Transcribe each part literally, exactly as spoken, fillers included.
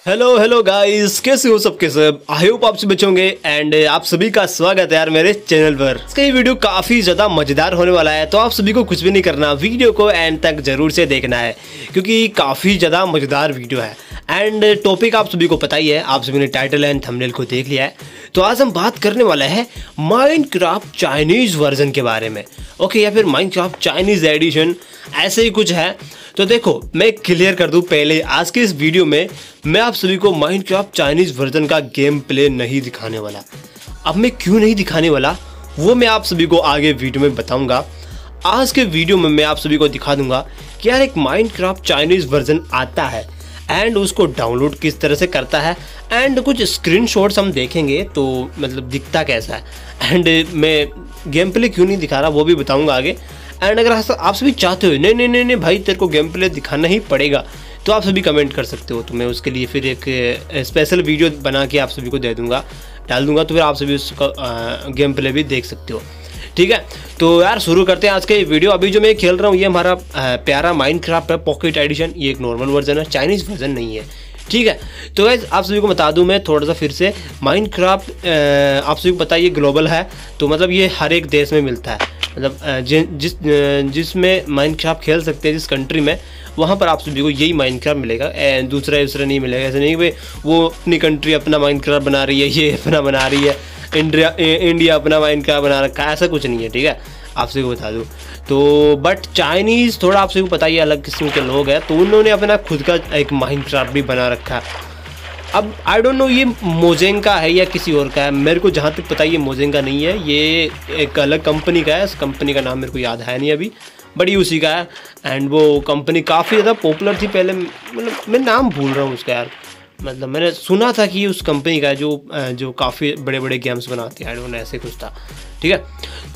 Hello hello guys, कैसे हो सबके सब। आई होप आप सभी अच्छे होंगे एंड आप सभी का स्वागत है यार मेरे चैनल पर। इसका ये वीडियो काफ़ी ज़्यादा मज़ेदार होने वाला है, तो आप सभी को कुछ भी नहीं करना, वीडियो को एंड तक ज़रूर से देखना है क्योंकि काफ़ी ज़्यादा मज़ेदार वीडियो है। एंड टॉपिक आप सभी को पता ही है, आप सभी ने टाइटल एंड थंबनेल को देख लिया है। तो आज हम बात करने वाला है माइनक्राफ्ट चाइनीज़ वर्जन के बारे में, ओके, या फिर माइनक्राफ्ट चाइनीज़ एडिशन, ऐसे ही कुछ है। तो देखो, मैं क्लियर कर दूं पहले, आज के इस वीडियो में मैं आप सभी को माइनक्राफ्ट चाइनीज़ वर्जन का गेम प्ले नहीं दिखाने वाला। अब मैं क्यों नहीं दिखाने वाला वो मैं आप सभी को आगे वीडियो में बताऊंगा। आज के वीडियो में मैं आप सभी को दिखा दूंगा कि यार एक माइनक्राफ्ट चाइनीज़ वर्जन आता है एंड उसको डाउनलोड किस तरह से करता है एंड कुछ स्क्रीनशॉट्स हम देखेंगे तो मतलब दिखता कैसा है। एंड मैं गेम प्ले क्यों नहीं दिखा रहा वो भी बताऊंगा आगे। एंड अगर आप सभी चाहते हो नहीं नहीं नहीं नहीं भाई तेरे को गेम प्ले दिखाना ही पड़ेगा, तो आप सभी कमेंट कर सकते हो, तो मैं उसके लिए फिर एक स्पेशल वीडियो बना के आप सभी को दे दूंगा, डाल दूंगा, तो फिर आप सभी उसका गेम प्ले भी देख सकते हो। ठीक है, तो यार शुरू करते हैं आज के वीडियो। अभी जो मैं खेल रहा हूँ ये हमारा प्यारा माइनक्राफ्ट है पॉकेट एडिशन। ये एक नॉर्मल वर्जन है, चाइनीज़ वर्जन नहीं है। ठीक है, तो गाइस आप सभी को बता दूं मैं थोड़ा सा फिर से, माइनक्राफ्ट आप सभी को पता है ये ग्लोबल है, तो मतलब ये हर एक देश में मिलता है। मतलब जिस जिसमें माइनक्राफ्ट खेल सकते हैं, जिस कंट्री में, वहाँ पर आप सभी को यही माइनक्राफ्ट मिलेगा, दूसरा दूसरा नहीं मिलेगा। ऐसे नहीं भाई वो अपनी कंट्री अपना माइनक्राफ्ट बना रही है, ये अपना बना रही है, इंडिया इंडिया अपना माइनक्राफ्ट बना रखा है, ऐसा कुछ नहीं है। ठीक है, आप सभी को बता दूँ तो। बट चाइनीज़ थोड़ा आप सभी को पता ही अलग किस्म के लोग हैं, तो उन्होंने अपना खुद का एक माइनक्राफ्ट भी बना रखा है। अब आई डोंट नो ये मोजेंग का है या किसी और का है, मेरे को जहाँ तक पता है ये मोजेंग का नहीं है, ये एक अलग कंपनी का है। इस कंपनी का नाम मेरे को याद है नहीं अभी, बट ये उसी का है। एंड वो कंपनी काफ़ी ज़्यादा पॉपुलर थी पहले, मतलब मैं नाम भूल रहा हूँ उसका यार, मतलब मैंने सुना था कि उस कंपनी का जो जो काफ़ी बड़े बड़े गेम्स बनाती है, आई डोंट नो ऐसे कुछ था। ठीक है,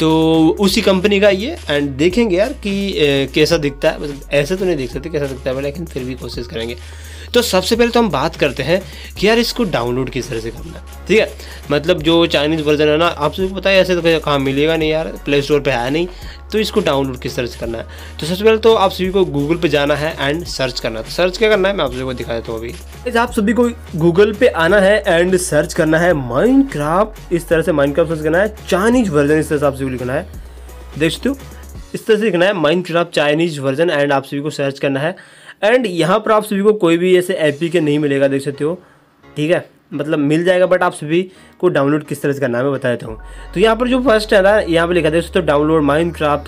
तो उसी कंपनी का ये। एंड देखेंगे यार कि ए, कैसा दिखता है, मतलब ऐसे तो नहीं देख सकते कैसा दिखता है, लेकिन फिर भी कोशिश करेंगे। तो सबसे पहले तो हम बात करते हैं कि यार इसको डाउनलोड किस तरह से करना है। ठीक है, मतलब जो चाइनीज़ वर्जन है ना, आप सबको पता है ऐसे तो कहाँ मिलेगा नहीं यार, प्ले स्टोर पे है नहीं, तो इसको डाउनलोड किस तरह से करना है। तो सबसे पहले तो आप सभी को गूगल पे जाना है एंड सर्च करना है। तो सर्च क्या करना है मैं आप सभी को दिखा देता हूँ अभी। आप सभी को गूगल पे आना है एंड सर्च करना है माइनक्राफ्ट, इस तरह से माइनक्राफ्ट सर्च करना है, चाइनीज़ वर्जन इस तरह से आप सभी को लिखना है, देख सकते हो इस तरह से लिखना है माइनक्राफ्ट चाइनीज़ वर्जन, एंड आप सभी को सर्च करना है। एंड यहाँ पर आप सभी को कोई भी ऐसे एपी के नहीं मिलेगा, देख सकते हो। ठीक है, मतलब मिल जाएगा बट आप सभी को डाउनलोड किस तरह से करना है मैं बता देता हूँ। तो यहाँ पर जो फर्स्ट है ना, यहाँ पर लिखा था दोस्तों download Minecraft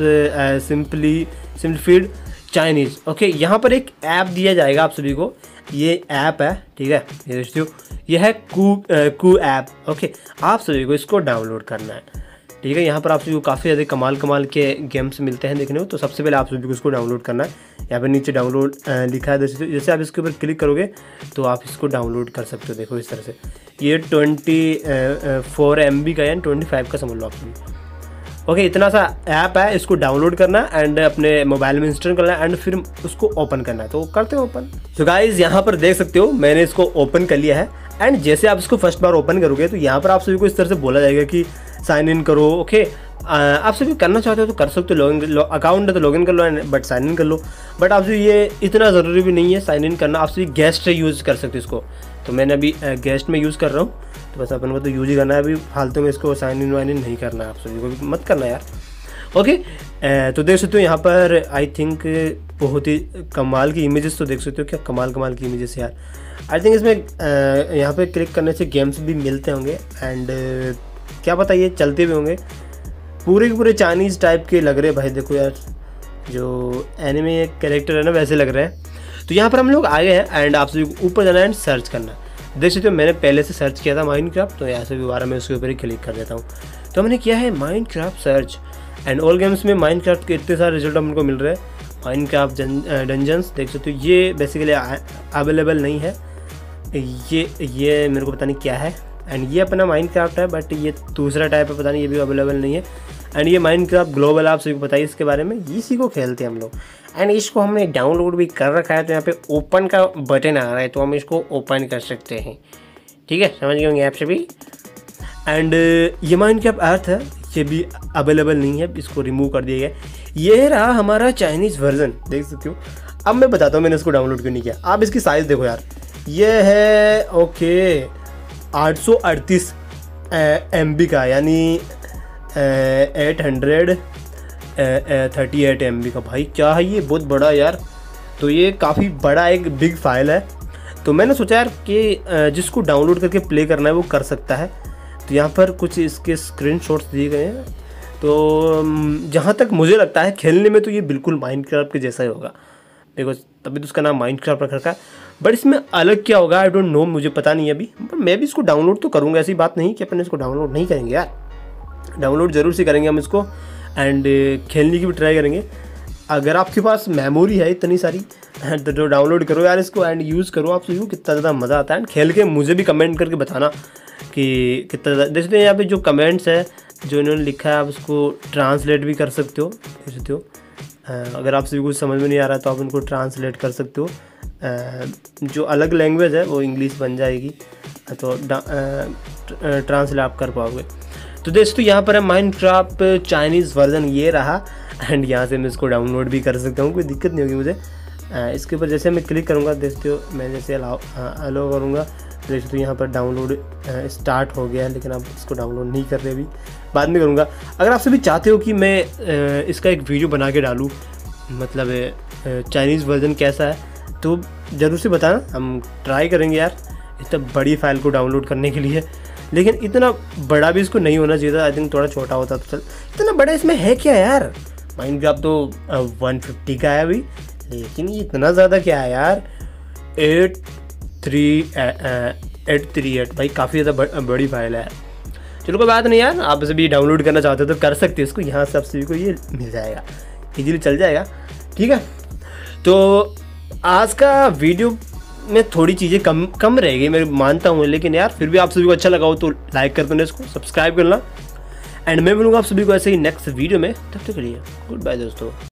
simply simplified Chinese. Okay, यहाँ पर एक ऐप दिया जाएगा आप सभी को, ये ऐप है। ठीक है, ये दोस्तों ये है कू कू ऐप। ओके, आप सभी को इसको डाउनलोड करना है। ठीक है, यहाँ पर आप सभी को काफ़ी ज़्यादा कमाल कमाल के गेम्स मिलते हैं देखने को। तो सबसे पहले आप सभी को इसको डाउनलोड करना है। यहाँ पर नीचे डाउनलोड लिखा है, जैसे जैसे आप इसके ऊपर क्लिक करोगे तो आप इसको डाउनलोड कर सकते हो। देखो इस तरह से, ये ट्वेंटी फोर एम बी का है, ट्वेंटी फाइव का समझ लो आप सभी। ओके, इतना सा ऐप है, इसको डाउनलोड करना है एंड अपने मोबाइल में इंस्टॉल करना है एंड फिर उसको ओपन करना है। तो करते हो ओपन। तो गाइज यहाँ पर देख सकते हो मैंने इसको ओपन कर लिया है। एंड जैसे आप इसको फर्स्ट बार ओपन करोगे तो यहाँ पर आप सभी को इस तरह से बोला जाएगा कि साइन इन करो। ओके, आप सभी करना चाहते हो तो कर सकते हो, लॉगिन अकाउंट है तो लॉगिन कर लो, बट साइन इन कर लो। बट आप सभी ये इतना ज़रूरी भी नहीं है साइन इन करना, आप सभी गेस्ट से यूज़ कर सकते हो इसको। तो मैंने अभी गेस्ट में यूज़ कर रहा हूँ, तो बस अपन को तो यूज़ ही करना है, अभी फालतू में इसको साइन इन वाइन इन नहीं करना है, आप सभी को भी मत करना यार। ओके, तो देख सकते हो यहाँ पर आई थिंक बहुत ही कमाल की इमेजेस, तो देख सकते हो क्या कमाल कमाल की इमेजेस यार। आई थिंक इसमें यहाँ पे क्लिक करने से गेम्स भी मिलते होंगे एंड क्या पता ये चलते भी होंगे। पूरे के पूरे चाइनीज़ टाइप के लग रहे हैं भाई, देखो यार जो एनिमे कैरेक्टर है ना वैसे लग रहे हैं। तो यहाँ पर हम लोग आए हैं एंड आप सभी को ऊपर जाना है एंड सर्च करना है। देख सकते हो मैंने पहले से सर्च किया था माइनक्राफ्ट, तो यहाँ से भी दोबारा मैं उसके ऊपर ही क्लिक कर देता हूँ। तो मैंने किया है Minecraft search and all games में माइनक्राफ्ट के इतने सारे रिजल्ट हमको मिल रहे हैं। माइनक्राफ्ट डंजन्स देख सकते हो, ये बेसिकली अवेलेबल नहीं है, ये ये मेरे को पता नहीं क्या है। एंड ये अपना माइनक्राफ्ट है बट ये दूसरा टाइप है, पता नहीं, ये भी अवेलेबल नहीं है। एंड ये माइनक्राफ्ट ग्लोबल, आप सभी को बताइए इसके बारे में, इसी को खेलते हैं हम लोग। एंड इसको हमने डाउनलोड भी कर रखा है, तो यहाँ पे ओपन का बटन आ रहा है, तो हम इसको ओपन कर सकते हैं। ठीक है, समझ गए होंगे आप सभी। एंड ये माइनक्राफ्ट अर्थ है, ये भी अवेलेबल नहीं है, इसको रिमूव कर दिया गया। ये रहा हमारा चाइनीज़ वर्जन, देख सकते हो। अब मैं बताता हूँ मैंने इसको डाउनलोड क्यों नहीं किया। आप इसकी साइज़ देखो यार, ये है ओके आठ सौ अड़तीस एम बी का, यानी eight hundred thirty eight M B का। भाई क्या है ये, बहुत बड़ा यार। तो ये काफ़ी बड़ा एक बिग फाइल है। तो मैंने सोचा यार कि जिसको डाउनलोड करके प्ले करना है वो कर सकता है। तो यहाँ पर कुछ इसके स्क्रीनशॉट्स दिए गए हैं। तो जहाँ तक मुझे लगता है खेलने में तो ये बिल्कुल माइनक्राफ्ट के जैसा ही होगा। देखो तभी तो उसका नाम माइनक्राफ्ट रख रखा है, बट इसमें अलग क्या होगा आई डोंट नो, मुझे पता नहीं है अभी। पर मैं भी इसको डाउनलोड तो करूँगा, ऐसी बात नहीं कि अपन इसको डाउनलोड नहीं करेंगे यार, डाउनलोड ज़रूर से करेंगे हम इसको एंड खेलने की भी ट्राई करेंगे। अगर आपके पास मेमोरी है इतनी सारी तो जो डाउनलोड करो यार इसको एंड यूज़ करो। आप सभी को कितना ज़्यादा मज़ा आता है एंड खेल के मुझे भी कमेंट करके बताना कि कितना ज़्यादा। देखते हैं यहाँ पे जो कमेंट्स है जो इन्होंने लिखा है, आप उसको ट्रांसलेट भी कर सकते हो देख सकते हो। अगर आप सभी को समझ में नहीं आ रहा तो आप उनको ट्रांसलेट कर सकते हो। जो अलग लैंग्वेज है वो इंग्लिश बन जाएगी, तो ट्रांसलेट आप कर पाओगे। तो दोस्तों यहाँ पर है माइनक्राफ्ट चाइनीज़ वर्जन, ये रहा एंड यहाँ से मैं इसको डाउनलोड भी कर सकता हूँ, कोई दिक्कत नहीं होगी मुझे। इसके ऊपर जैसे मैं क्लिक करूँगा देखते हो, मैं जैसे अलाउ अलाउ करूँगा देखते तो यहाँ पर डाउनलोड स्टार्ट हो गया है, लेकिन आप इसको डाउनलोड नहीं कर रहे अभी, बाद में करूँगा। अगर आप सभी चाहते हो कि मैं इसका एक वीडियो बना के डालूँ, मतलब चाइनीज़ वर्जन कैसा है, तो ज़रूर से बताना, हम ट्राई करेंगे यार इतना बड़ी फाइल को डाउनलोड करने के लिए। लेकिन इतना बड़ा भी इसको नहीं होना चाहिए था, आई थिंक थोड़ा छोटा होता तो चल। इतना बड़ा इसमें है क्या यार, माइनक्राफ्ट तो वन फिफ्टी का है अभी, लेकिन ये इतना ज़्यादा क्या है यार, eight three eight three eight भाई काफ़ी ज़्यादा बड़ी फाइल है। चलो कोई बात नहीं यार, आप इसे भी डाउनलोड करना चाहते हो तो कर सकते हो इसको, यहाँ से आप सभी को ये मिल जाएगा, इजीली चल जाएगा। ठीक है, तो आज का वीडियो में थोड़ी चीज़ें कम कम रहेगी मैं मानता हूँ, लेकिन यार फिर भी आप सभी को अच्छा लगा हो तो लाइक कर देना, इसको सब्सक्राइब करना एंड मैं मिलूँगा आप सभी को ऐसे ही नेक्स्ट वीडियो में। तब तक के लिए गुड बाय दोस्तों।